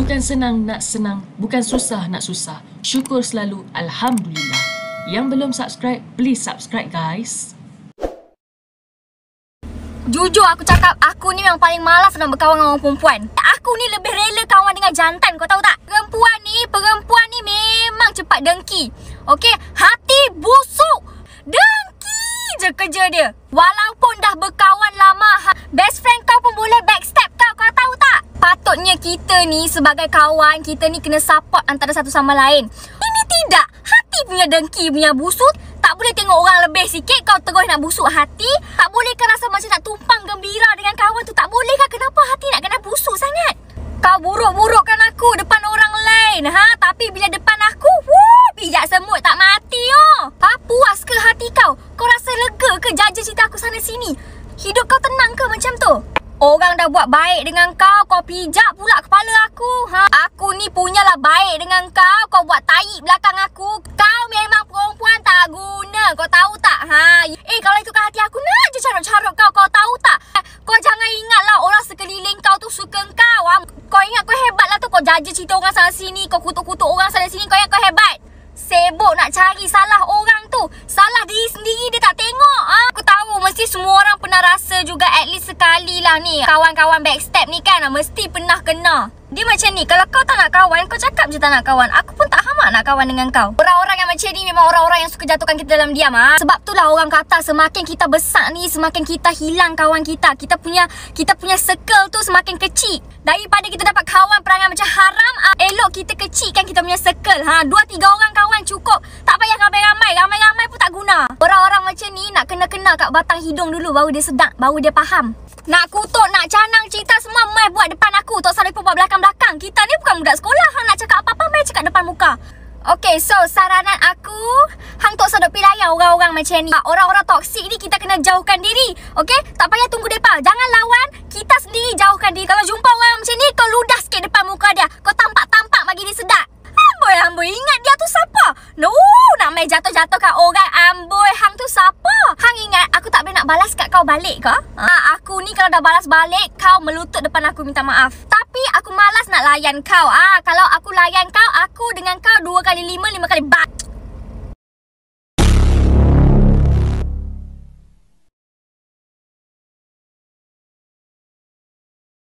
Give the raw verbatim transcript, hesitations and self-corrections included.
Bukan senang nak senang, bukan susah nak susah. Syukur selalu, Alhamdulillah. Yang belum subscribe, please subscribe guys. Jujur aku cakap, aku ni memang paling malas nak berkawan dengan orang perempuan. Aku ni lebih rela kawan dengan jantan, kau tahu tak? Perempuan ni, perempuan ni memang cepat dengki. Okey, hati busuk. Dengki je kerja dia. Walaupun dah berkawan lama, best friend kau pun boleh backstab kau, kau tahu tak? Patutnya kita ni sebagai kawan, kita ni kena support antara satu sama lain. Ini tidak. Hati punya dengki, punya busuk. Tak boleh tengok orang lebih sikit, kau terus nak busuk hati. Tak boleh kau rasa macam nak tumpang gembira dengan kawan tu. Tak boleh kah? Kenapa hati nak kena busuk sangat? Kau buruk-burukkan aku depan orang lain, ha? Tapi bila depan aku, wuh, pijak semut tak mati, oh. Ha? Puas ke hati kau? Kau rasa lega ke jaja cerita aku sana sini? Hidup kau tenang ke macam tu? Orang dah buat baik dengan kau, kau pijak pula kepala aku, ha? Aku ni punyalah baik dengan kau, kau buat tahi belakang aku. Kau memang perempuan tak guna, kau tahu tak, ha? Eh, kalau ikutkan hati aku, nak je carut-carut kau, kau tahu tak? Kau jangan ingatlah orang sekeliling kau tu suka kau, ha? Kau ingat kau hebat lah tu, kau jaja cerita orang sana sini, kau kutuk-kutuk orang sana sini, kau ingat kau hebat? Sibuk nak cari salah orang tu, salah diri sendiri dia tak tengok, ha? Aku tahu mesti semua orang pernah rasa juga at least sekali lah ni. Kawan-kawan backstab ni kan, mesti pernah kena. Dia macam ni, kalau kau tak nak kawan, kau cakap je tak nak kawan. Aku pun tak hamak nak kawan dengan kau. Orang-orang yang macam ni memang orang-orang yang suka jatuhkan kita dalam diam, ha? Sebab itulah orang kata semakin kita besar ni, semakin kita hilang kawan kita. Kita punya kita punya circle tu semakin kecil. Daripada kita dapat kawan perangai macam haram, ha? Elok kita kecilkan kita punya circle, ha? Dua tiga orang kawan cukup. Tak payah ramai-ramai. Ramai-ramai pun tak guna. Orang-orang macam ni nak kena-kena kat batang hidung dulu, baru dia sedap, baru dia faham. Nak kutuk, nak canang cerita semua, mai buat depan aku. Tak usah lupa buat belakang-belakang. Kita ni bukan budak sekolah. Hang nak cakap apa-apa, mai cakap depan muka. Okay, so saranan aku, hang tak usah duk pilih orang-orang macam ni. Orang-orang toksik ni kita kena jauhkan diri. Okay, tak payah tunggu mereka. Jangan lawan, kita sendiri jauhkan diri. Kalau jumpa orang macam ni, kau ludah sikit depan muka dia. Kau tampak-tampak bagi dia sedap. Amboi, amboi, ingat dia tu siapa? No, nak main jatuh-jatuhkan orang. Amboi, hang tu siapa? Hang ingat aku tak boleh nak balas kat kau balik ke? Ha, aku ni kalau dah balas balik, kau melutut depan aku minta maaf. Tapi aku malas nak layan kau. Ah, ha, kalau aku layan kau, aku dengan kau dua kali lima, lima kali bat.